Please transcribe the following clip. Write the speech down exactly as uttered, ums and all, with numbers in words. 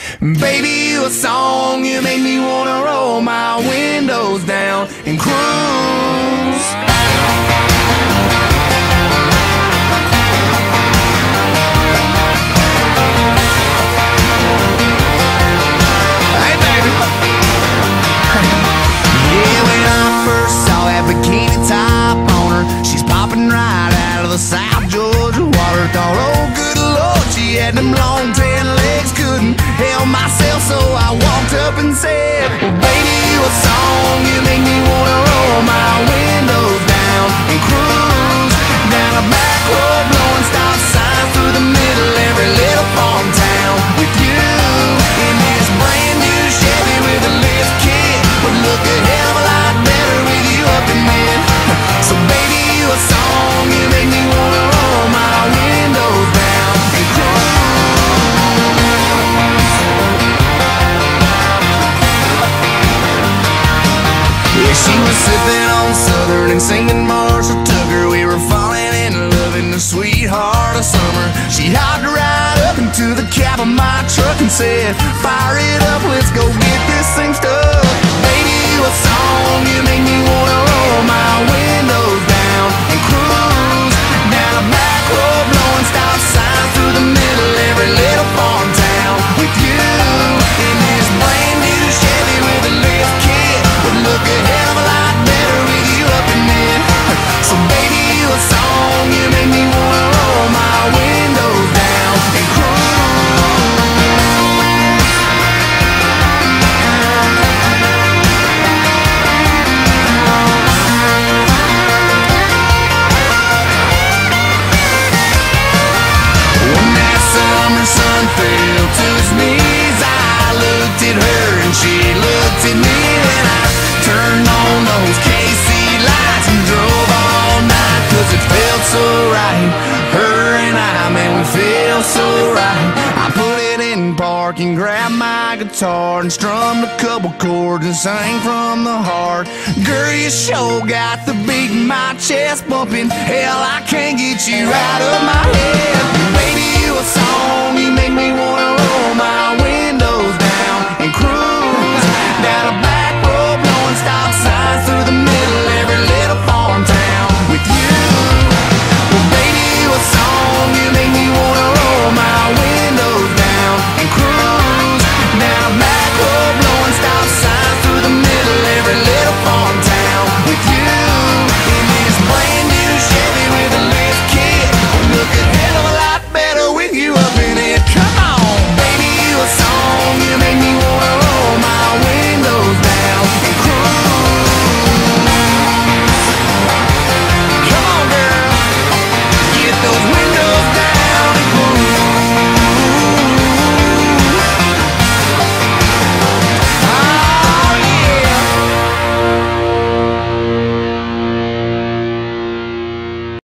Baby, you a song, you make me wanna roll my windows down and cruise. Hey baby. Yeah, when I first saw that bikini top on her, she's popping right out of the South Georgia water. Thought, oh good Lord, she had them long tan legs, couldn't help myself, so I walked up and said, well, baby, you a song, you make me wanna roll my windows down and cruise down a back road, blowing stop signs through the middle every little farm town with you in this brand new Chevy with a lift kit. Would look a hell of a lot better with you up in it. So baby, you a song, you make me wanna roll my windows down and cruise. Yeah, she was sipping on Southern and singing Marshall Tucker. We were falling in love in the sweetheart of summer. She hopped right up into the cab of my truck and said, fire it up, let's go get this thing stuck. Baby, you a song, you make me wanna roll my windows down and cruise down a back road, blowing stop signs through the middle every little farm town with you in this brand new Chevy with a lift kit. Would look a hell of a lot better with you up in it. So baby, you a song, you make me wanna roll my windows down and cruise. When that summer sun fell to its knees, I looked at her and she looked at me, and I turned on those K C lights and drove all night, cause it felt so right. Her and I, man, we feel so right. I put it in park and grabbed my guitar and strummed a couple chords and sang from the heart. Girl, you sure got the beat in my chest bumping. Hell, I can't get you out of my head. Baby, you a song, you make me wanna